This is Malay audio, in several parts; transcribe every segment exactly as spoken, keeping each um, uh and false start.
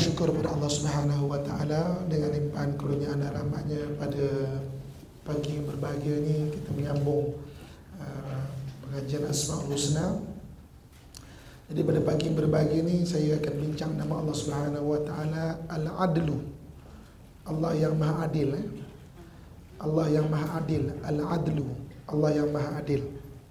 bersyukur kepada Allah Subhanahu wa taala dengan limpahan kurniaan dan rahmatnya pada pagi yang berbahagia ni kita menyambung uh, pengajian Asmaul Husna. Jadi pada pagi yang berbahagia ni saya akan bincang nama Allah Subhanahu wa taala Al-Adlu. Allah yang Maha Adil eh? Allah yang Maha Adil, Al-Adlu, Allah yang Maha Adil.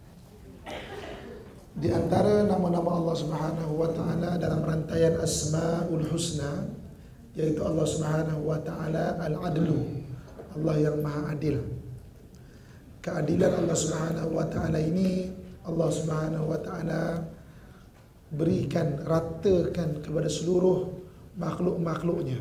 Di antara nama-nama Allah Subhanahu wa taala dalam rantaian Asmaul Husna yaitu Allah Subhanahu wa taala Al-Adlu, Allah yang Maha Adil. Keadilan Allah Subhanahu wa taala ini Allah Subhanahu wa taala berikan, ratakan kepada seluruh makhluk-makhluknya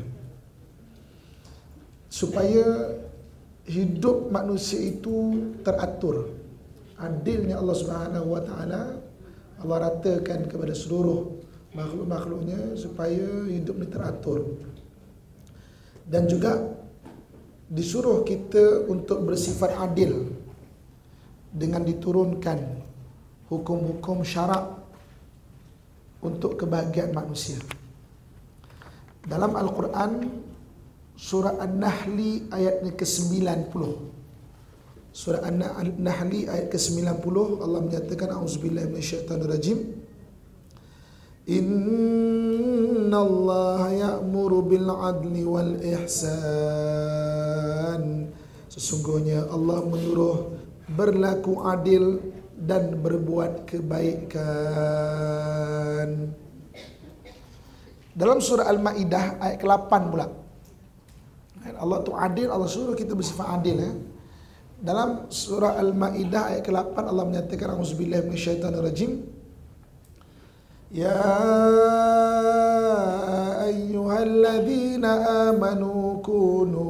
supaya hidup manusia itu teratur. Adilnya Allah Subhanahu wa taala Allah ratakan kepada seluruh makhluk-makhluknya supaya hidup ini teratur. Dan juga disuruh kita untuk bersifat adil dengan diturunkan hukum-hukum syarak untuk kebahagiaan manusia. Dalam Al-Quran surah An-Nahli ayat ke sembilan puluh. Surah An-Nahli ayat ke sembilan puluh Allah menyatakan auzubillahi minasyaitonirrajim. Innallaha ya'muru bil 'adli wal ihsan. Sesungguhnya Allah menyuruh berlaku adil dan berbuat kebaikan. Dalam surah Al-Maidah ayat ke lapan pula. Allah tu adil, Allah suruh kita bersifat adil ya. Dalam surah Al-Maidah ayat ke lapan Allah menyatakan auzubillahi minasyaitonirrajim. Ya ayyuhalladzina amanu kunu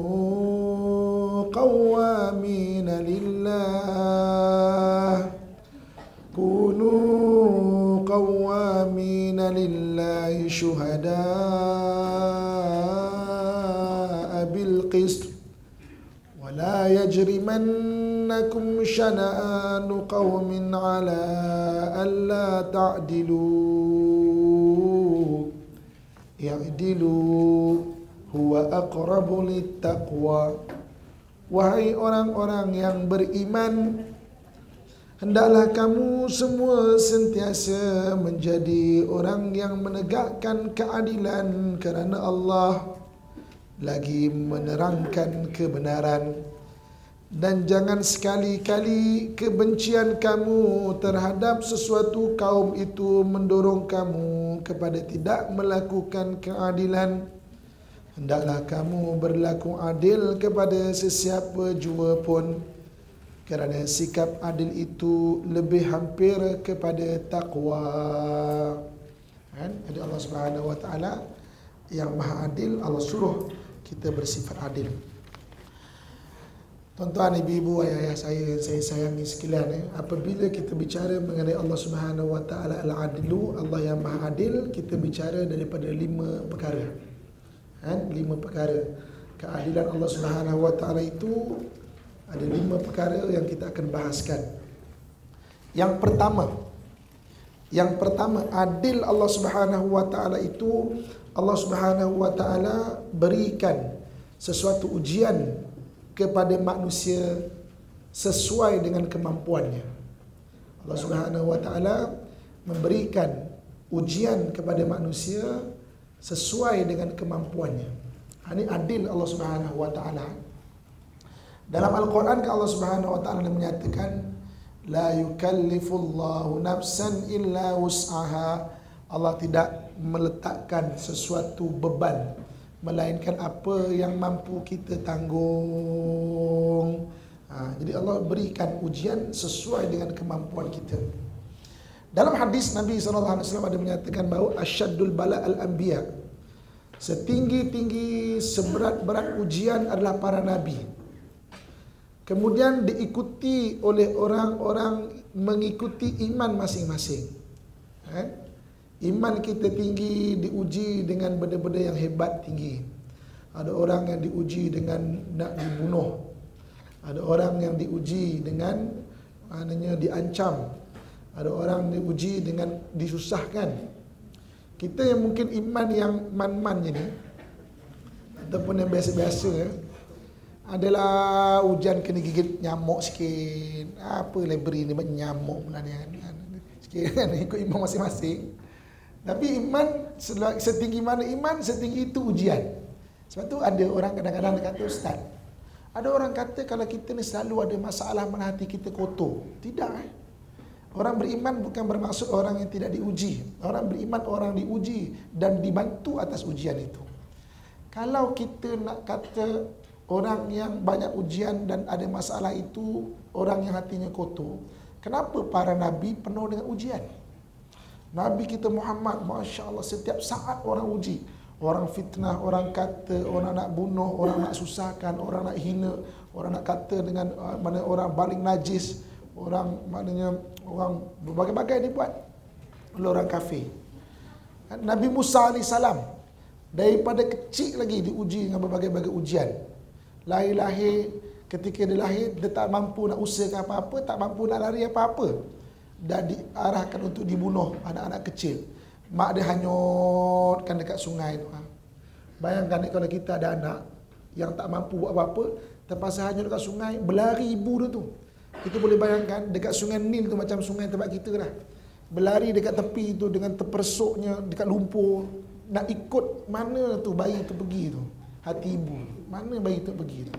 qawwamina lillah kunu qawwamina lillahi syuhada'a bil qist ولا يجرمنكم شنآن قوم على ألا تعدلوا اعدلوا هو أقرب للتقوى. Wahai orang-orang yang beriman, hendaklah kamu semua sentiasa menjadi orang yang menegakkan keadilan kerana Allah, lagi menerangkan kebenaran, dan jangan sekali-kali kebencian kamu terhadap sesuatu kaum itu mendorong kamu kepada tidak melakukan keadilan. Hendaklah kamu berlaku adil kepada sesiapa jua pun, kerana sikap adil itu lebih hampir kepada takwa. Kan? Jadi Allah Subhanahu wa taala yang Maha Adil, Allah suruh kita bersifat adil. Tuan-tuan, ibu-ibu, ayah-ayah saya yang saya sayangi sekalian, eh, apabila kita bicara mengenai Allah Subhanahu wa taala Al-Adlu, Allah yang Maha Adil, kita bicara daripada lima perkara. Kan? Lima perkara. Keadilan Allah Subhanahu wa taala itu ada lima perkara yang kita akan bahaskan. Yang pertama, yang pertama, adil Allah Subhanahu wa taala itu Allah Subhanahu wa taala berikan sesuatu ujian kepada manusia sesuai dengan kemampuannya. Allah Subhanahu wa taala memberikan ujian kepada manusia sesuai dengan kemampuannya. Ini adil Allah Subhanahu wa taala. Dalam Al-Quran Allah Subhanahu wa taala menyatakan la yukallifullahu nafsan illa wus'aha. Allah tidak meletakkan sesuatu beban melainkan apa yang mampu kita tanggung. Ha, jadi Allah berikan ujian sesuai dengan kemampuan kita. Dalam hadis Nabi sallallahu alaihi wasallam ada menyatakan bahawa asyaddul bala al-anbiya, setinggi-tinggi seberat-berat ujian adalah para nabi. Kemudian diikuti oleh orang-orang mengikuti iman masing-masing. Ha? Iman kita tinggi diuji dengan benda-benda yang hebat tinggi. Ada orang yang diuji dengan nak dibunuh. Ada orang yang diuji dengan maknanya diancam. Ada orang diuji dengan disusahkan. Kita yang mungkin iman yang man-man je ni, ataupun yang biasa-biasa ya, adalah hujan kena gigit nyamuk sikit. Apa library ni banyak nyamuk pula ni kan. Sikit kan ikut iman masing-masing. Tapi iman setinggi mana iman, setinggi itu ujian. Sebab tu ada orang kadang-kadang dia kata, ustaz, ada orang kata kalau kita ni selalu ada masalah mana hati kita kotor. Tidak eh. Orang beriman bukan bermaksud orang yang tidak diuji. Orang beriman orang diuji dan dibantu atas ujian itu. Kalau kita nak kata orang yang banyak ujian dan ada masalah itu orang yang hatinya kotor, kenapa para nabi penuh dengan ujian? Nabi kita Muhammad, Masya Allah, setiap saat orang uji. Orang fitnah, orang kata, orang nak bunuh, orang nak susahkan, orang nak hina, orang nak kata dengan uh, mana orang baling najis, orang maknanya orang berbagai-bagai dibuat oleh orang kafir. Nabi Musa alaihissalam daripada kecil lagi diuji dengan berbagai-bagai ujian. Lahir-lahir, ketika dia lahir, dia tak mampu nak usahakan apa-apa, tak mampu nak lari apa-apa. Dan diarahkan untuk dibunuh anak-anak kecil. Mak dia hanyutkan dekat sungai tu. Bayangkan ni kalau kita ada anak yang tak mampu buat apa-apa, terpaksa hanyut dekat sungai, berlari ibu dia tu. Kita boleh bayangkan dekat sungai Nil tu macam sungai tempat kita lah. Berlari dekat tepi tu dengan terpersuknya dekat lumpur. Nak ikut mana tu bayi tu pergi tu. Hati ibu. Mana bayi tu pergi tu.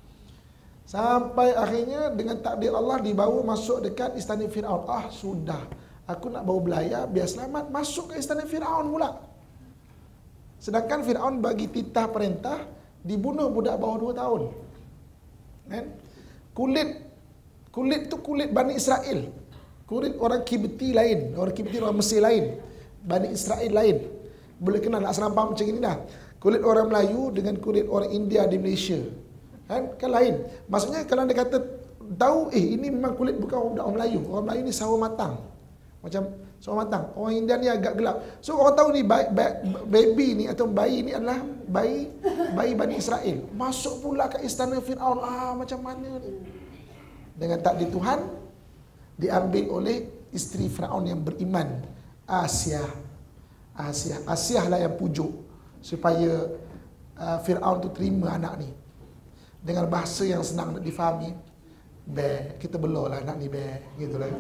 Sampai akhirnya dengan takdir Allah dibawa masuk dekat istana Firaun. Ah sudah, aku nak bawa belayar biar selamat, masuk ke istana Firaun pula. Sedangkan Firaun bagi titah perintah dibunuh budak bawah dua tahun. Kan? Kulit kulit tu kulit Bani Israel. Kulit orang Kibti lain, orang Kibti orang Mesir lain, Bani Israel lain. Boleh kenal nak senampang macam ini dah. Kulit orang Melayu dengan kulit orang India di Malaysia. Kan, kan lain. Maksudnya kalau dia kata tahu eh ini memang kulit bukan orang Melayu. Orang Melayu ni sawo matang. Macam sawo matang. Orang India ni agak gelap. So orang tahu ni baby ni atau bayi ni adalah bayi bayi Bani Israel. Masuk pula ke istana Firaun. Ah macam mana ni? Dengan takdir Tuhan diambil oleh isteri Firaun yang beriman, Asia. Asia, Asia lah yang pujuk supaya uh, Firaun tu terima anak ni. Dengan bahasa yang senang nak difahami. Be, kita belah lah anak ni be, gitu lah.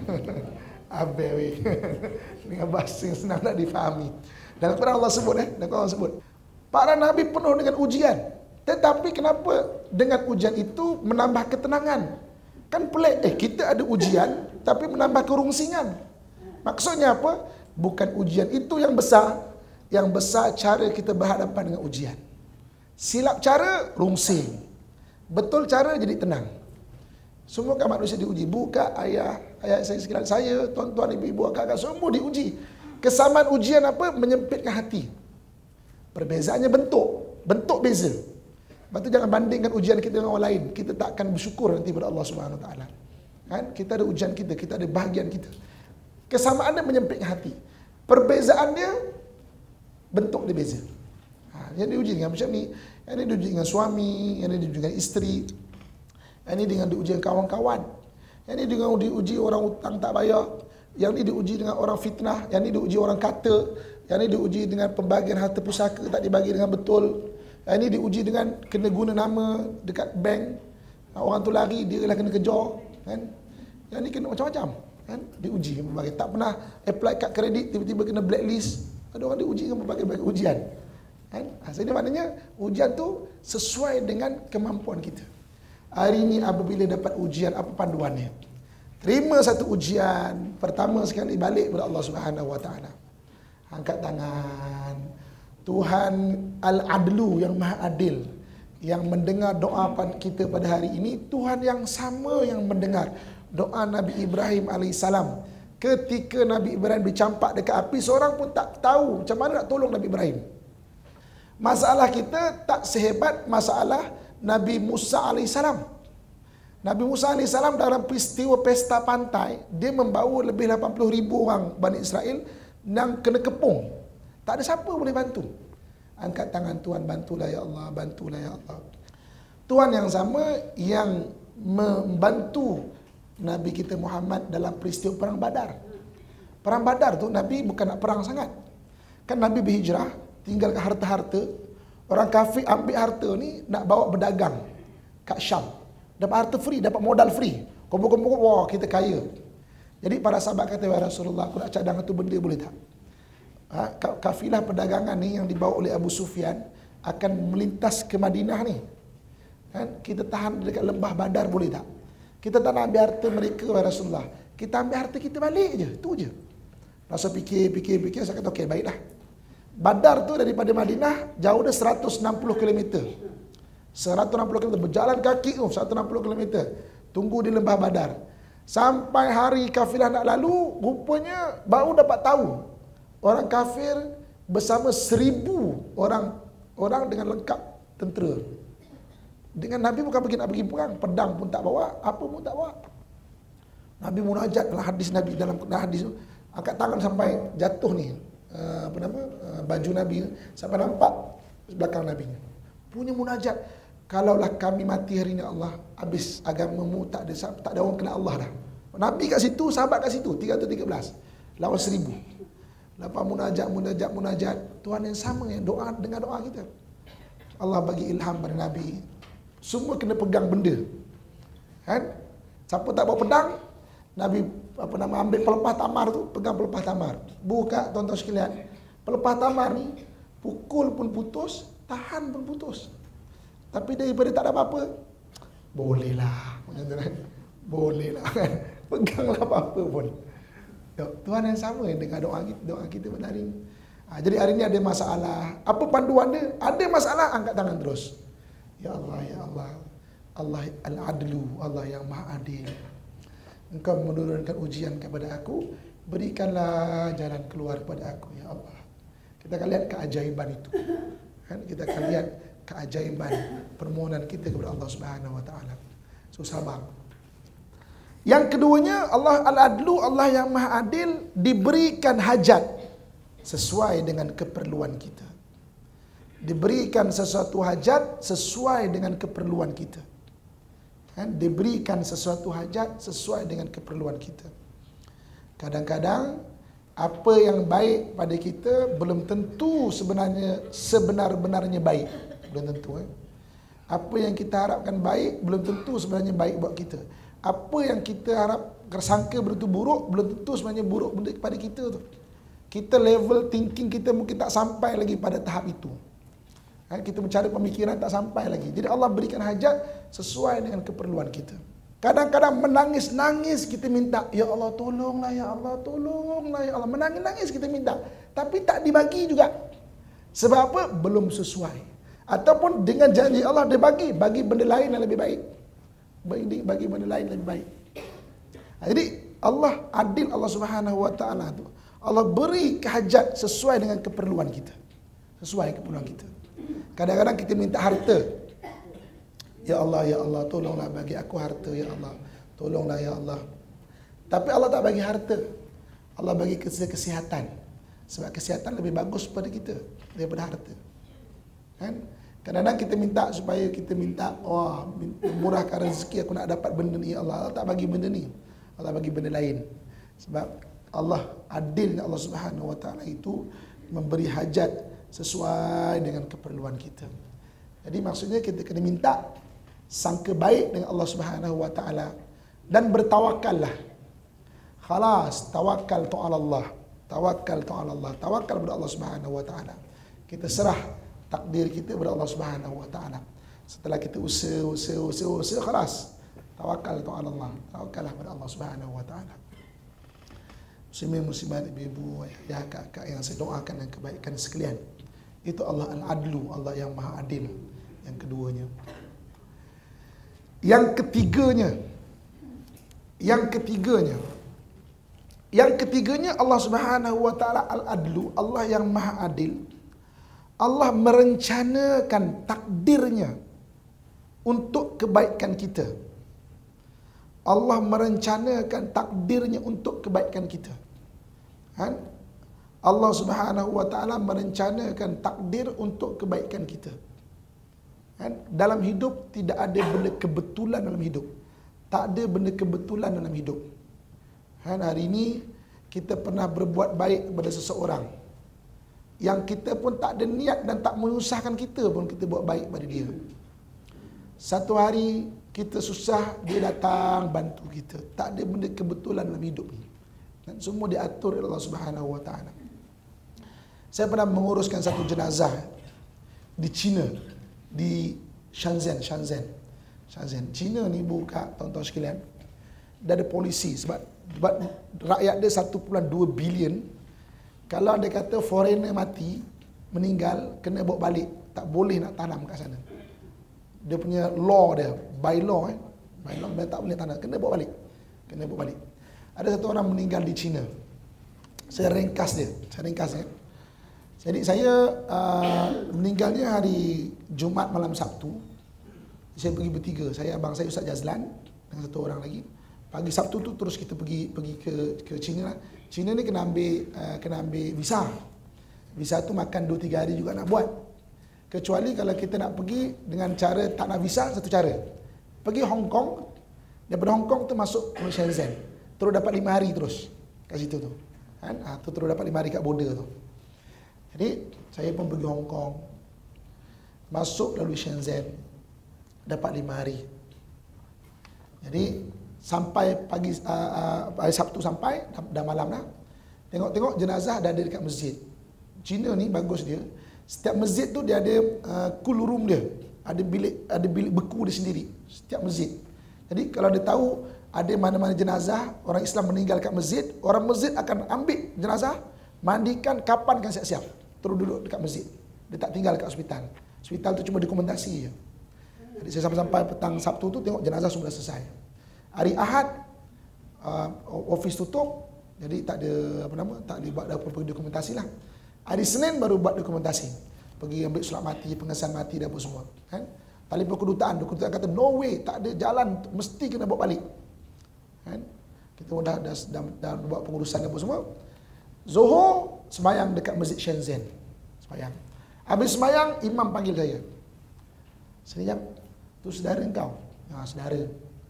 Abe weh. Dengan bahasa yang senang nak difahami. Dan Quran Allah sebut eh, dan Quran Allah sebut, para nabi penuh dengan ujian. Tetapi kenapa dengan ujian itu menambah ketenangan? Kan pelik, eh kita ada ujian tapi menambah kerungsingan. Maksudnya apa? Bukan ujian itu yang besar. Yang besar cara kita berhadapan dengan ujian. Silap cara, rungsing. Betul cara, jadi tenang. Semua kan manusia diuji. Buka ayah, ayah saya sekalian, saya, tuan-tuan, ibu-ibu, kakak, semua diuji. Kesamaan ujian apa? Menyempitkan hati. Perbezaannya bentuk. Bentuk beza. Lepas tu jangan bandingkan ujian kita dengan orang lain. Kita tak akan bersyukur nanti pada Allah Subhanahu Wa Taala. Kan? Kita ada ujian kita, kita ada bahagian kita. Kesamaannya menyempitkan hati. Perbezaannya bentuk dia beza. Ha, yang diuji dengan macam ni, yang ini diuji dengan suami, yang ini diuji dengan isteri, yang ini dengan diuji dengan kawan-kawan, yang ini dengan diuji orang hutang tak bayar, yang ini diuji dengan orang fitnah, yang ini diuji orang kata, yang ini diuji dengan pembagian harta pusaka tak dibagi dengan betul, yang ini diuji dengan kena guna nama dekat bank, orang tu lari dia lah kena kejar, kan? Yang ini kena macam-macam, kan? Diuji berbagai, tak pernah apply kad kredit tiba-tiba kena blacklist. Ada orang diuji dengan berbagai-bagai ujian. Kan? Jadi maknanya ujian tu sesuai dengan kemampuan kita. Hari ini apabila dapat ujian, apa panduannya? Terima satu ujian, pertama sekali balik kepada Allah Subhanahu Wa Taala. Angkat tangan. Tuhan Al-Adlu yang Maha Adil, yang mendengar doa kita pada hari ini, Tuhan yang sama yang mendengar doa Nabi Ibrahim alaihissalam. Ketika Nabi Ibrahim dicampak dekat api, seorang pun tak tahu macam mana nak tolong Nabi Ibrahim. Masalah kita tak sehebat masalah Nabi Musa alaihissalam. Nabi Musa alaihissalam dalam peristiwa pesta pantai, dia membawa lebih lapan puluh ribu orang Bani Israel yang kena kepung. Tak ada siapa boleh bantu. Angkat tangan, Tuhan bantulah ya Allah, bantulah ya Allah. Tuhan yang sama yang membantu Nabi kita Muhammad dalam peristiwa perang Badar. Perang Badar tu Nabi bukan nak perang sangat. Kan Nabi berhijrah, tinggalkan harta-harta. Orang kafir ambil harta ni nak bawa berdagang kat Syam. Dapat harta free, dapat modal free. Kumpul-kumpul, wah kita kaya. Jadi para sahabat kata, ya Rasulullah, aku nak cadang satu benda boleh tak? Ha, kafilah perdagangan ni yang dibawa oleh Abu Sufyan akan melintas ke Madinah ni. Kan? Kita tahan dekat lembah Badar boleh tak? Kita tak nak ambil harta mereka, ya Rasulullah. Kita ambil harta kita balik je, tu je. Rasa fikir, fikir, fikir, saya kata okey, baiklah. Badar tu daripada Madinah jauh dia seratus enam puluh kilometer. seratus enam puluh kilometer berjalan kaki tu seratus enam puluh kilometer. Tunggu di lembah Badar. Sampai hari kafilah nak lalu, rupanya baru dapat tahu orang kafir bersama seribu orang orang dengan lengkap tentera. Dengan Nabi bukan pergi nak pergi perang, pedang pun tak bawa, apa pun tak bawa. Nabi munajat dalam hadis Nabi dalam hadis tu, angkat tangan sampai jatuh ni. Uh, apa nama uh, baju Nabi sampai nampak belakang Nabi punya munajat, kalaulah kami mati hari ini Allah, habis agamamu tak ada tak ada orang kenal Allah dah. Nabi kat situ, sahabat kat situ, tiga ratus tiga belas lawan seribu. Lepas munajat munajat munajat, Tuhan yang sama yang doa dengan doa kita. Allah bagi ilham pada Nabi, semua kena pegang benda. Kan? Siapa tak bawa pedang, Nabi apa nama ambil pelepah tamar tu, pegang pelepah tamar. Buka tuan-tuan sekalian. Pelepah tamar ni pukul pun putus, tahan pun putus. Tapi daripada tak ada apa-apa, bolehlah. Bolehlah kan. Peganglah apa-apa pun. Tuhan yang sama dengan doa kita, doa kita pada hari ini. Ha, jadi hari ini ada masalah. Apa panduan dia? Ada masalah, angkat tangan terus. Ya Allah, ya Allah. Allah Al-Adlu, Allah yang Maha Adil. Engkau menurunkan ujian kepada aku, berikanlah jalan keluar kepada aku, ya Allah. Kita akan lihat keajaiban itu. Kan? Kita akan lihat keajaiban permohonan kita kepada Allah Subhanahu Wa Taala. So sabar. Yang keduanya, Allah Al-Adlu, Allah yang Maha Adil, diberikan hajat sesuai dengan keperluan kita. Diberikan sesuatu hajat sesuai dengan keperluan kita. Kan? Diberikan sesuatu hajat sesuai dengan keperluan kita. Kadang-kadang apa yang baik pada kita belum tentu sebenarnya sebenar-benarnya baik. Belum tentu. Eh? Apa yang kita harapkan baik belum tentu sebenarnya baik buat kita. Apa yang kita harap sangka benda buruk belum tentu sebenarnya buruk benda kepada kita tu. Kita level thinking kita mungkin tak sampai lagi pada tahap itu. Kita mencari pemikiran tak sampai lagi. Jadi Allah berikan hajat sesuai dengan keperluan kita. Kadang-kadang menangis-nangis kita minta, ya Allah tolonglah, ya Allah tolonglah, ya Allah. Menangis-nangis kita minta. Tapi tak dibagi juga. Sebab apa? Belum sesuai. Ataupun dengan janji Allah dia bagi, bagi benda lain yang lebih baik. Bagi, bagi benda lain yang lebih baik. Jadi Allah adil, Allah Subhanahu Wa Taala tu. Allah beri hajat sesuai dengan keperluan kita. Sesuai keperluan kita. Kadang-kadang kita minta harta. Ya Allah, ya Allah, tolonglah bagi aku harta, ya Allah. Tolonglah, ya Allah. Tapi Allah tak bagi harta. Allah bagi kesihatan. Sebab kesihatan lebih bagus pada kita daripada harta. Kan? Kadang-kadang kita minta supaya kita minta, wah, oh, murahkan rezeki aku nak dapat benda ni, ya Allah. Allah tak bagi benda ni. Allah bagi benda lain. Sebab Allah adil, Allah Subhanahu Wa Taala itu memberi hajat sesuai dengan keperluan kita. Jadi maksudnya kita kena minta sangka baik dengan Allah Subhanahu Wa Taala dan bertawakallah. Khalas, tawakkal tu ala Allah. Tawakkal tu ala Allah. Tawakkal kepada Allah Subhanahu Wa Taala. Kita serah takdir kita kepada Allah Subhanahu Wa Taala. Setelah kita usaha, usaha, usaha, usaha, khalas. Tawakkal tu ala Allah. Tawakkallah kepada Allah Subhanahu Wa Taala. Muslimin muslimat, ibu-ibu, ayah, kakak yang saya doakan dan kebaikan sekalian. Itu Allah Al-Adlu, Allah yang Maha Adil. Yang keduanya. Yang ketiganya. Yang ketiganya. Yang ketiganya Allah Subhanahu Wa Taala Al-Adlu, Allah yang Maha Adil. Allah merencanakan takdirnya untuk kebaikan kita. Allah merencanakan takdirnya untuk kebaikan kita. Kan? Allah Subhanahu Wa Taala merencanakan takdir untuk kebaikan kita. Kan? Dalam hidup tidak ada benda kebetulan dalam hidup. Tak ada benda kebetulan dalam hidup. Kan? Hari ini kita pernah berbuat baik kepada seseorang. yang kita pun tak ada niat dan tak menyusahkan kita pun kita buat baik pada dia. Satu hari kita susah, dia datang bantu kita. Tak ada benda kebetulan dalam hidup ni. Dan semua diatur oleh Allah Subhanahu Wa Taala. Saya pernah menguruskan satu jenazah di China, di Shenzhen, Shenzhen. Shenzhen. China ni buka tuan-tuan sekalian. Dia ada polisi sebab, sebab rakyat dia satu perpuluhan dua bilion. Kalau dia kata foreigner mati, meninggal, kena bawa balik. Tak boleh nak tanam kat sana. Dia punya law dia, by law eh. By law dia tak boleh tanam, kena bawa balik. Kena bawa balik. Ada satu orang meninggal di China. Saya ringkas dia, saya ringkas ya. Jadi saya uh, meninggalnya hari Jumat malam Sabtu. Saya pergi bertiga, saya abang saya Ustaz Jazlan dengan satu orang lagi. Pagi Sabtu tu terus kita pergi pergi ke ke China lah. China ni kena ambil uh, kena ambil visa. Visa tu makan dua tiga hari juga nak buat. Kecuali kalau kita nak pergi dengan cara tak nak visa, satu cara. Pergi Hong Kong, daripada Hong Kong tu masuk ke Shenzhen. Terus dapat lima hari terus kat situ tu. Kan? Ha, tu terus dapat lima hari kat border tu. Jadi saya pun pergi Hong Kong. Masuk lalu Shenzhen. Dapat lima hari. Jadi sampai pagi uh, uh, hari Sabtu sampai dah, dah malam dah. Tengok-tengok jenazah dah ada dekat masjid. Cina ni bagus dia. Setiap masjid tu dia ada uh, cool room dia. Ada bilik ada bilik beku dia sendiri. Setiap masjid. Jadi kalau dia tahu ada mana-mana jenazah orang Islam meninggal kat masjid, orang masjid akan ambil jenazah, mandikan, kapankan siap-siap. Terus duduk dekat masjid. Dia tak tinggal dekat hospital. Hospital tu cuma dokumentasi je. Jadi saya sampai-sampai petang Sabtu tu tengok jenazah sudah selesai. Hari Ahad uh, office tutup, jadi tak ada apa nama, tak ada buat apa-apa dokumentasi lah. Hari Senin baru buat dokumentasi. Pergi ambil surat mati, pengesahan mati dan apa semua. Kan? Telefon kedutaan, kedutaan kata no way, tak ada jalan, mesti kena bawa balik. Kan? Kita pun dah, dah, dah, dah buat pengurusan dan apa semua. Zohor sembahyang dekat Masjid Shenzhen. Sembahyang. Habis sembahyang, imam panggil saya. Senyap, tu saudara kau. Ha, saudara.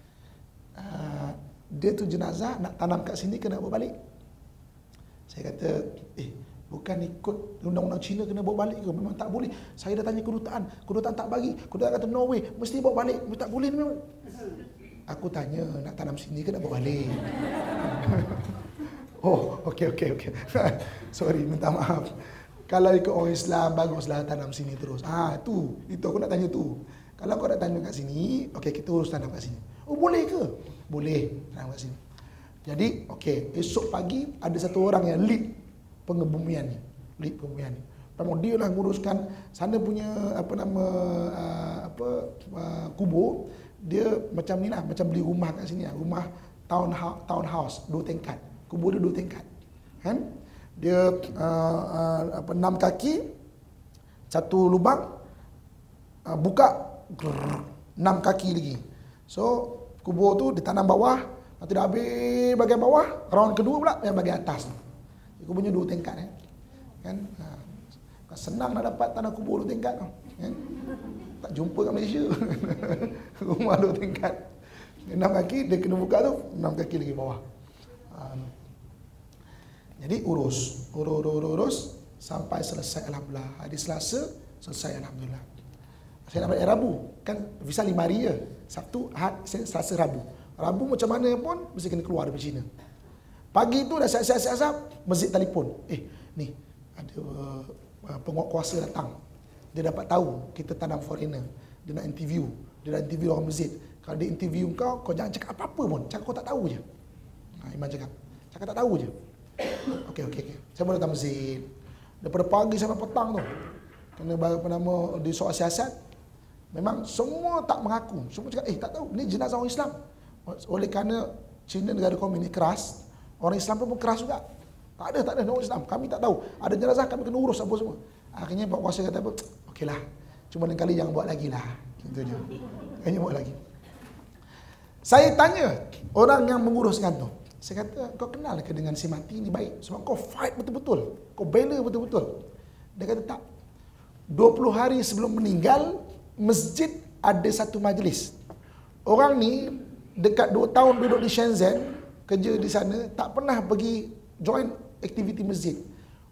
Uh, dia tu jenazah nak tanam kat sini kena bawa balik. Saya kata, eh bukan ikut undang-undang Cina kena bawa balik ke? Memang tak boleh. Saya dah tanya kedutaan, kedutaan tak bagi. Kedutaan kata no way, mesti bawa balik. Tak boleh memang. Aku tanya nak tanam sini ke nak bawa balik? Oh, okey okey okey. Sorry, minta maaf. Kalau ikut orang Islam baguslah tanam sini terus. Ah tu, itu aku nak tanya tu. Kalau kau nak tanam kat sini, okey kita urus tanam kat sini. Oh boleh ke? Boleh tanam kat sini. Jadi okey, esok pagi ada satu orang yang lead pengebumian ni. Lead pengebumian ni. Memang dia lah nguruskan sana punya apa nama uh, apa uh, kubur. Dia macam ni lah, macam beli rumah kat sini lah. Rumah town townhouse dua tingkat. Kubur dia dua tingkat. Kan? Dia uh, uh, apa enam kaki, satu lubang, uh, buka grrr, enam kaki lagi. So kubur tu ditanam bawah, nanti dah habis bahagian bawah, round kedua pula yang bahagian atas. Kuburnya dua tingkat eh. Kan? Ha, senang nak dapat tanah kubur dua tingkat kan? Tak jumpa kat Malaysia. Rumah dua tingkat. Enam kaki dia kena buka tu, enam kaki lagi bawah. Um, jadi urus, urus, urus, urus sampai selesai alhamdulillah. Hari Selasa selesai alhamdulillah. Saya nak balik Rabu, kan visa lima hari je. Sabtu, Ahad, Selasa, Rabu. Rabu macam mana pun mesti kena keluar dari China. Pagi tu dah siap-siap-siap, masjid telefon. Eh, ni ada uh, penguatkuasa datang. Dia dapat tahu kita tanam foreigner. Dia nak interview. Dia nak interview orang masjid. Kalau dia interview kau, kau jangan cakap apa-apa pun. Cakap kau tak tahu je. Ha, Iman cakap. Cakap tak tahu je. Okey, okey, okey. Saya boleh datang masjid. Daripada pagi sampai petang tu. Kena apa nama di soal siasat. Memang semua tak mengaku. Semua cakap, eh tak tahu. Ni jenazah orang Islam. Oleh kerana Cina negara komunis ni keras. Orang Islam pun keras juga. Tak ada, tak ada orang Islam. Kami tak tahu. Ada jenazah kami kena urus apa semua. Akhirnya Pak Kuasa kata apa? Okeylah. Cuma lain kali jangan buat lagi lah. Gitu je. Akhirnya buat lagi. Saya tanya orang yang menguruskan tu. Saya kata, kau kenal ke dengan si mati ni baik? Sebab kau fight betul-betul. Kau bela betul-betul. Dia kata tak. dua puluh hari sebelum meninggal, masjid ada satu majlis. Orang ni dekat dua tahun duduk di Shenzhen, kerja di sana, tak pernah pergi join aktiviti masjid.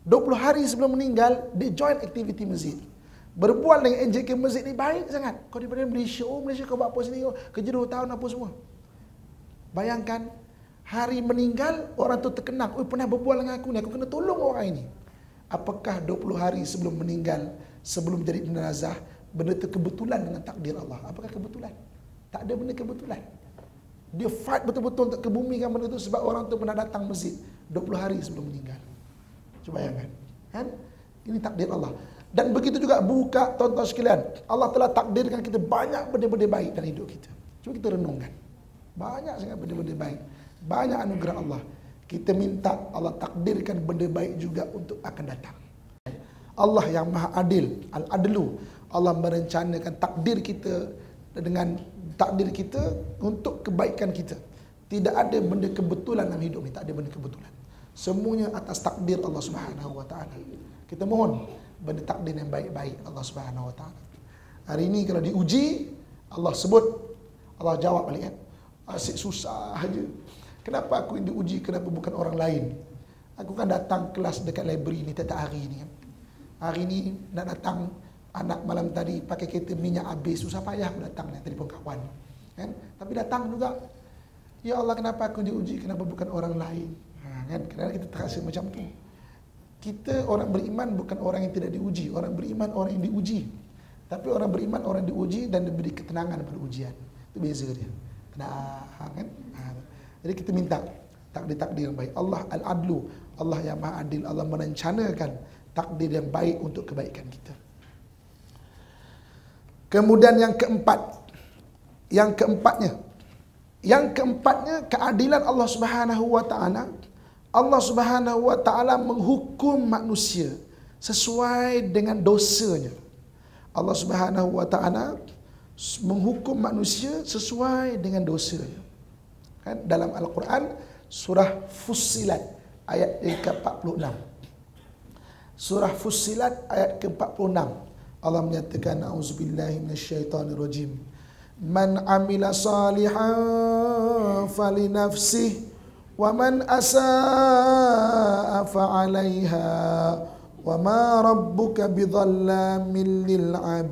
dua puluh hari sebelum meninggal, dia join aktiviti masjid. Berbual dengan N J K masjid ni baik sangat. Kau daripada Malaysia, oh Malaysia kau buat apa sini, oh, kerja dua tahun apa semua. Bayangkan, hari meninggal, orang tu terkenang, oh pernah berbual dengan aku ni, aku kena tolong orang ini. Apakah dua puluh hari sebelum meninggal, sebelum jadi jenazah, benda itu kebetulan dengan takdir Allah? Apakah kebetulan? Tak ada benda kebetulan. Dia fight betul-betul untuk kebumikan benda itu sebab orang tu pernah datang masjid dua puluh hari sebelum meninggal. Cuba bayangkan. Kan? Ini takdir Allah. Dan begitu juga buka, tuan-tuan sekalian, Allah telah takdirkan kita banyak benda-benda baik dalam hidup kita. Cuba kita renungkan. Banyak sangat benda-benda baik. Banyak anugerah Allah. Kita minta Allah takdirkan benda baik juga untuk akan datang. Allah yang maha adil, al-adlu. Allah merencanakan takdir kita dengan takdir kita untuk kebaikan kita. Tidak ada benda kebetulan dalam hidup ni, tak ada benda kebetulan. Semuanya atas takdir Allah Subhanahu wa taala. Kita mohon benda takdir yang baik-baik Allah Subhanahu wa taala. Hari ini kalau diuji, Allah sebut, Allah jawab balik kan. Asyik susah aja. Kenapa aku yang diuji, kenapa bukan orang lain? Aku kan datang kelas dekat library ni tiap hari ni kan. Hari ni nak datang, anak malam tadi pakai kereta minyak habis, susah payah aku datang nak telefon kawan. Kan? Tapi datang juga. Ya Allah, kenapa aku diuji, kenapa bukan orang lain? Ha, kan? Kerana kita terasa macam tu. Kita orang beriman bukan orang yang tidak diuji. Orang beriman orang yang diuji. Tapi orang beriman orang yang diuji dan diberi ketenangan pada ujian. Itu beza dia. Tenang kan? Ha. Jadi kita minta takdir-takdir yang baik. Allah al-adlu, Allah yang maha adil, Allah merencanakan takdir yang baik untuk kebaikan kita. Kemudian yang keempat, yang keempatnya, yang keempatnya keadilan Allah Subhanahu wa taala. Allah Subhanahu wa taala menghukum manusia sesuai dengan dosanya. Allah Subhanahu wa taala menghukum manusia sesuai dengan dosanya. Kan? Dalam Al-Quran surah Fussilat ayat ke empat puluh enam. Surah Fussilat ayat ke empat puluh enam. Allah menyatakan auzubillahi minasyaitonirrajim. Man amila salihan falinafsih wa man asaa fa'alaiha wa ma rabbuka bidhallamin lil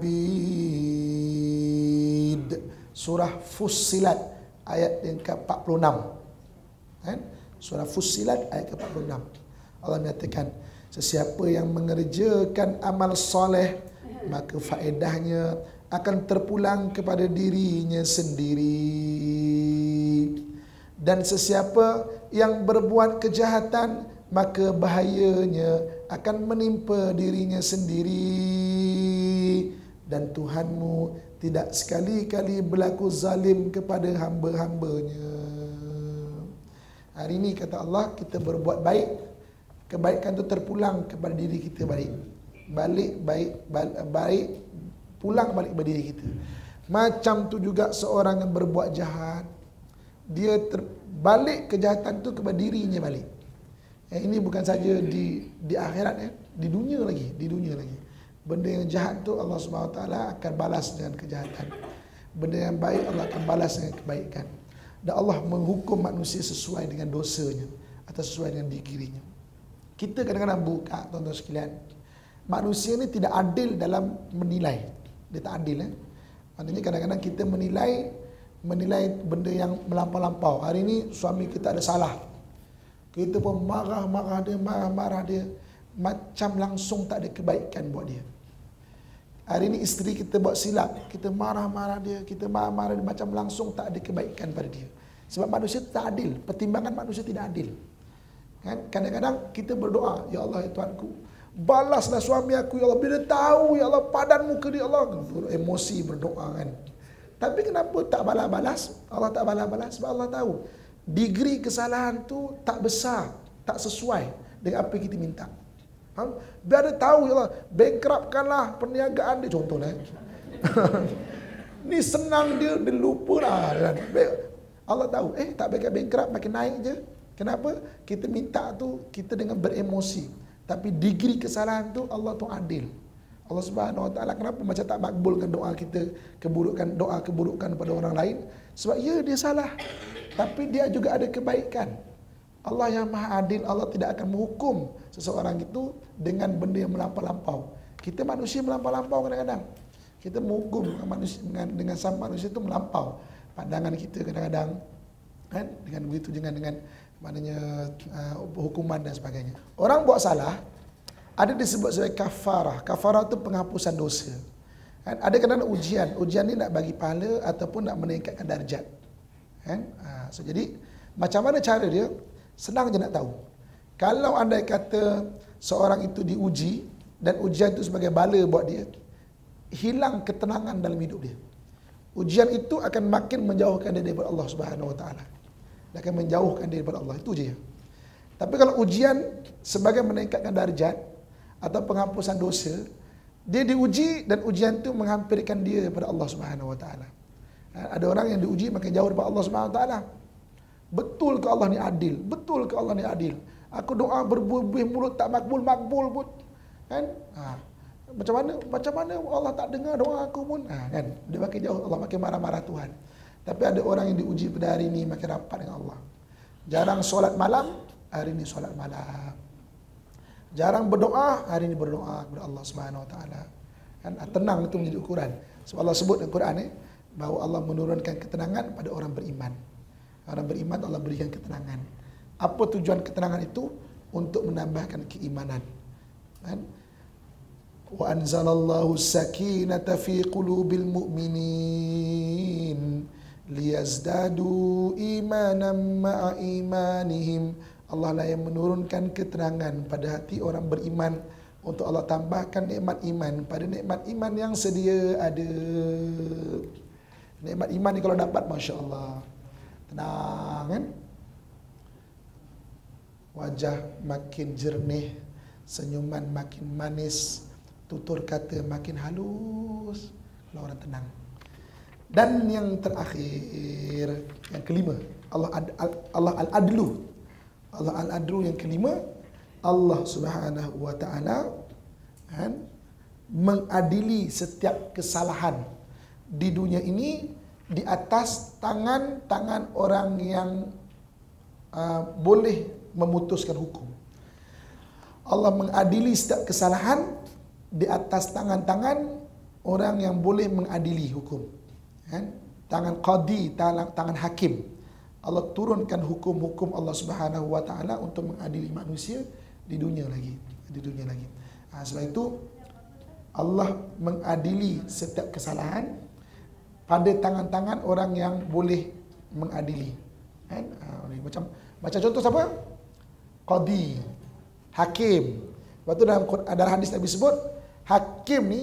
abid. Surah Fussilat ayat yang ke empat puluh enam. Kan? Surah Fussilat ayat ke empat puluh enam. Allah menyatakan, sesiapa yang mengerjakan amal soleh, maka faedahnya akan terpulang kepada dirinya sendiri. Dan sesiapa yang berbuat kejahatan, maka bahayanya akan menimpa dirinya sendiri. Dan Tuhanmu tidak sekali-kali berlaku zalim kepada hamba-hambanya. Hari ini kata Allah, kita berbuat baik, kebaikan itu terpulang kepada diri kita balik. Balik baik, balik, baik pulang balik kepada diri kita. Macam tu juga seorang yang berbuat jahat, dia terbalik kejahatan tu kepada dirinya balik. Eh, ini bukan saja di di akhirat ya, di dunia lagi, di dunia lagi. Benda yang jahat tu Allah Subhanahu Wa Taala akan balas dengan kejahatan. Benda yang baik Allah akan balas dengan kebaikan. Dan Allah menghukum manusia sesuai dengan dosanya atau sesuai dengan dirinya. Kita kadang-kadang buka, tuan-tuan sekalian, manusia ni tidak adil dalam menilai. Dia tak adil eh. Maknanya kadang-kadang kita menilai menilai benda yang melampau-lampau. Hari ini suami kita ada salah, kita pun marah-marah dia, marah-marah dia, macam langsung tak ada kebaikan buat dia. Hari ini isteri kita buat silap, kita marah-marah dia, kita marah-marah dia, macam langsung tak ada kebaikan pada dia. Sebab manusia tak adil, pertimbangan manusia tidak adil. Kan? Kadang-kadang kita berdoa, ya Allah ya Tuhanku, balaslah suami aku ya Allah, bila dia tahu ya Allah padan muka dia Allah, emosi berdoa kan. Tapi kenapa tak balas-balas? Allah tak balas-balas sebab Allah tahu degree kesalahan tu tak besar, tak sesuai dengan apa yang kita minta. Ha? Biar dia tahu ya Allah, bankruptkanlah perniagaan dia contohnya. Ni senang dia, dia lupa lah. Allah tahu, eh tak baik bankrupt, makin naik je. Kenapa? Kita minta tu kita dengan beremosi. Tapi degree kesalahan tu Allah tu adil. Allah Subhanahu Wa Taala kenapa macam tak makbulkan doa kita, keburukan doa keburukan pada orang lain? Sebab ya dia salah, tapi dia juga ada kebaikan. Allah yang maha adil, Allah tidak akan menghukum seseorang itu dengan benda yang melampau-lampau. Kita manusia melampau-lampau kadang-kadang. Kita menghukum manusia dengan dengan sama manusia itu melampau pandangan kita kadang-kadang, kan? Dengan begitu dengan dengan maknanya uh, hukuman dan sebagainya. Orang buat salah ada disebut sebagai kafarah. Kafarah itu penghapusan dosa. Kan? Ada kadang-kadang ujian. Ujian ni nak bagi pahala ataupun nak meningkatkan darjat. Kan? Ha, so jadi macam mana cara dia? Senang je nak tahu. Kalau andai kata seorang itu diuji dan ujian itu sebagai bala buat dia, hilang ketenangan dalam hidup dia. Ujian itu akan makin menjauhkan dia daripada Allah Subhanahu Wa Taala. Dia akan menjauhkan dia daripada Allah. Itu je. Tapi kalau ujian sebagai meningkatkan darjat atau penghapusan dosa, dia diuji dan ujian itu menghampirkan dia daripada Allah Subhanahu Wa Taala. Ada orang yang diuji makin jauh daripada Allah Subhanahu Wa Taala. Betul ke Allah ni adil? Betul ke Allah ni adil? Aku doa berbuih-buih mulut tak makbul-makbul pun. Kan? Ha. Macam mana macam mana Allah tak dengar doa aku pun, ha, kan? Dia makin jauh Allah, makin marah-marah Tuhan. Tapi ada orang yang diuji pada hari ini makin rapat dengan Allah. Jarang solat malam, hari ini solat malam. Jarang berdoa, hari ini berdoa kepada Allah Subhanahu Wa Taala. Kan? Tenang itu menjadi ukuran. Sebab Allah sebut dalam Quran ni bahawa Allah menurunkan ketenangan pada orang beriman. Orang beriman Allah berikan ketenangan. Apa tujuan ketenangan itu? Untuk menambahkan keimanan. Kan? Wa anzalallahu sakinata fi qulubil mu'minin liyazdadu imanan ma'a imanihim. Allah lah yang menurunkan keterangan pada hati orang beriman untuk Allah tambahkan nikmat iman pada nikmat iman yang sedia ada. Nikmat iman ni kalau dapat, Masya Allah, tenang kan? Wajah makin jernih, senyuman makin manis, tutur kata makin halus kalau orang tenang. Dan yang terakhir, yang kelima, Allah Allah Al-Adlu. Allah Al-Adlu yang kelima, Allah Subhanahu Wa Taala kan mengadili setiap kesalahan di dunia ini di atas tangan-tangan orang yang uh, boleh memutuskan hukum. Allah mengadili setiap kesalahan di atas tangan-tangan orang yang boleh mengadili hukum. Kan? Tangan qadi, tangan, tangan hakim. Allah turunkan hukum-hukum Allah Subhanahu Wa Taala untuk mengadili manusia di dunia lagi, di dunia lagi. Ha, sebab itu Allah mengadili setiap kesalahan pada tangan-tangan orang yang boleh mengadili. Kan? Ha, macam macam contoh siapa? Qadi, hakim. Lepas tu dalam dalam hadis Nabi sebut, hakim ni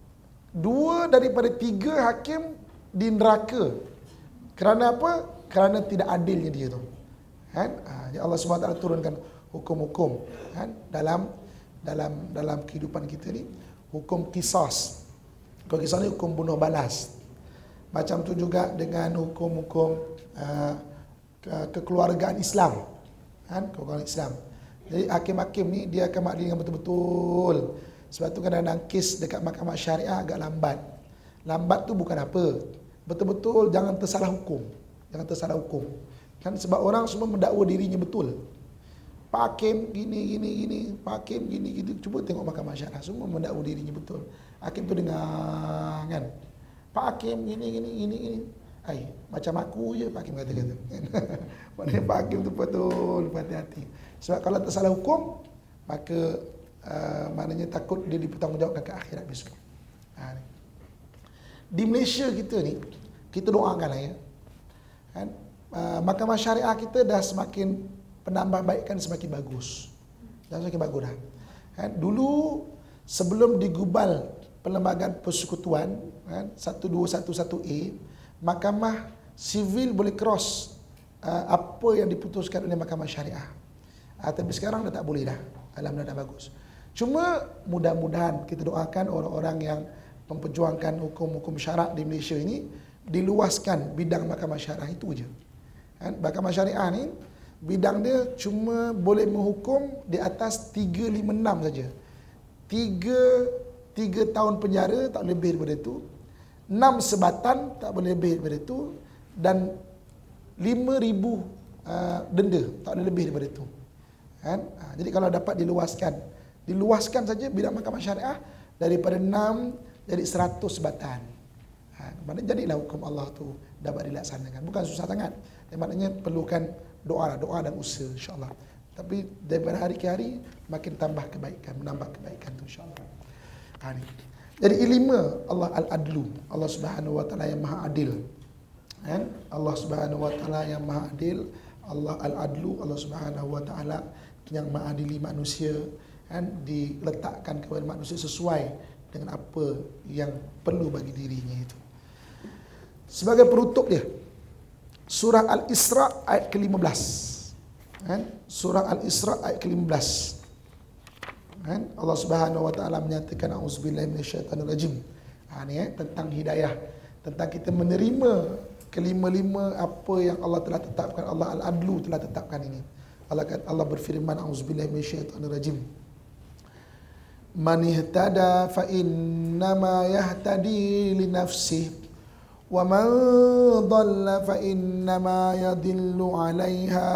dua daripada tiga hakim di neraka. Kerana apa? Kerana tidak adilnya dia tu. Kan? Ha, Allah Subhanahu Wa Taala turunkan hukum-hukum kan dalam dalam dalam kehidupan kita ni, hukum qisas. Hukum qisas ni hukum bunuh balas. Macam tu juga dengan hukum-hukum uh, ke kekeluargaan Islam. Kan? Kekeluargaan Islam. Jadi hakim-hakim ni dia akan makdili dengan betul-betul. Sebab tu kadang-kadang kes dekat mahkamah syariah agak lambat. Lambat tu bukan apa. Betul-betul jangan tersalah hukum. Jangan tersalah hukum. Kan sebab orang semua mendakwa dirinya betul. Pak Hakim gini gini gini, Pak Hakim gini gini. Cuba tengok mahkamah syariah, semua mendakwa dirinya betul. Hakim tu dengar kan. Pak Hakim gini gini gini gini. Ai, macam aku je Pak Hakim kata-kata. Maknanya Pak Hakim tu betul, hati-hati. Sebab kalau tersalah hukum, maka uh, maknanya takut dia dipertanggungjawabkan ke akhirat besok. Ha, di Malaysia kita ni, kita doakanlah ya. Kan? Uh, mahkamah syariah kita dah semakin penambahbaikan semakin bagus. Dah semakin bagus dah. Kan? Dulu sebelum digubal Perlembagaan Persekutuan kan, satu dua satu satu A, mahkamah sivil boleh cross uh, apa yang diputuskan oleh mahkamah syariah. Uh, tapi sekarang dah tak boleh dah. Alhamdulillah dah bagus. Cuma mudah-mudahan kita doakan orang-orang yang memperjuangkan hukum-hukum syarak di Malaysia ini diluaskan bidang mahkamah syariah itu je. Kan? Mahkamah syariah ni bidang dia cuma boleh menghukum di atas tiga lima enam saja. tiga tiga tahun penjara tak lebih daripada itu. enam sebatan tak boleh lebih daripada itu, dan lima ribu uh, denda, tak boleh lebih daripada itu. Kan? Ha, jadi kalau dapat diluaskan, diluaskan saja bidang mahkamah syariah daripada enam jadi seratus sebatan. Ha, maknanya jadilah hukum Allah tu dapat dilaksanakan. Bukan susah sangat. Yang maknanya perlukan doa, doa dan usaha insya-Allah. Tapi daripada hari ke hari makin tambah kebaikan, menambah kebaikan tu insya-Allah. Ha, ni. Jadi ilmu Allah Al-Adlu, Allah Subhanahu wa taala yang Maha Adil. Kan? Allah Subhanahu wa taala yang Maha Adil, Allah Al-Adlu, Allah Subhanahu wa taala yang mengadili manusia, kan, diletakkan kepada manusia sesuai dengan apa yang perlu bagi dirinya itu. Sebagai penutup dia, surah Al-Isra ayat ke lima belas. Kan? Surah Al-Isra ayat ke lima belas. Kan? Allah Subhanahu wa taala menyatakan auzubillahi minasyaitanir rajim. Ha, ni eh, tentang hidayah, tentang kita menerima kelima-lima apa yang Allah telah tetapkan, Allah Al-Adlu telah tetapkan ini. Allah kata, Allah berfirman auzubillahi minasyaitanir rajim. Man ihtada fa innama yahtadi li nafsihi wa man dhalla fa innama yadhillu 'alaiha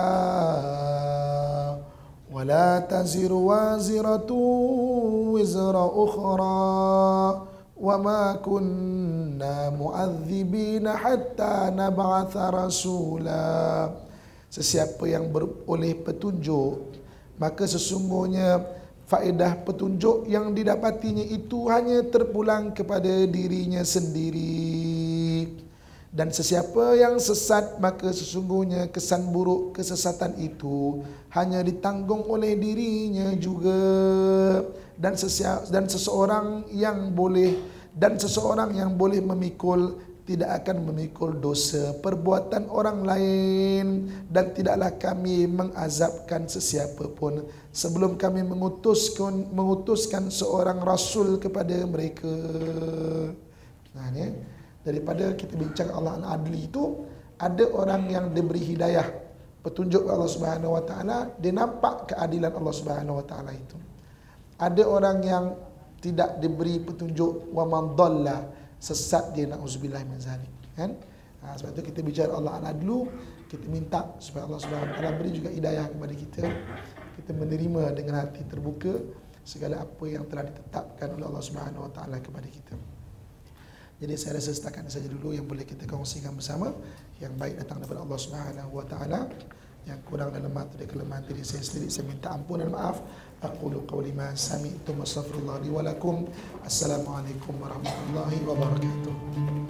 wa la taziru waziratu wizra ukhra wa ma kunna mu'adzibina hatta nab'atha rasula. Sesiapa yang beroleh petunjuk, maka sesungguhnya faedah petunjuk yang didapatinya itu hanya terpulang kepada dirinya sendiri. Dan sesiapa yang sesat, maka sesungguhnya kesan buruk kesesatan itu hanya ditanggung oleh dirinya juga. Dan sesiapa, dan seseorang yang boleh dan seseorang yang boleh memikul tidak akan memikul dosa perbuatan orang lain, dan tidaklah kami mengazabkan sesiapa pun sebelum kami mengutuskan mengutuskan seorang rasul kepada mereka. Nah, ni daripada kita bincang Allah Al-Adli itu, ada orang yang diberi hidayah, petunjuk Allah Subhanahu wa taala, dia nampak keadilan Allah Subhanahu wa taala itu. Ada orang yang tidak diberi petunjuk, wa man dhalla, sesat dia, na'udzubillah min zalik, kan? Ha, sebab itu kita bicara Allah Al-Adlu, kita minta supaya Allah Subhanahu wa taala beri juga hidayah kepada kita. Kita menerima dengan hati terbuka segala apa yang telah ditetapkan oleh Allah Subhanahu wa taala kepada kita. Jadi saya rasa setakat saja dulu yang boleh kita kongsikan bersama. Yang baik datang daripada Allah Subhanahu wa taala, yang kurang dan lemah dari kelemahan diri saya sendiri, saya minta ampun dan maaf. Aqulu qawli ma sami'tum wa astaghfirullah li wa lakum. Assalamualaikum warahmatullahi wabarakatuh.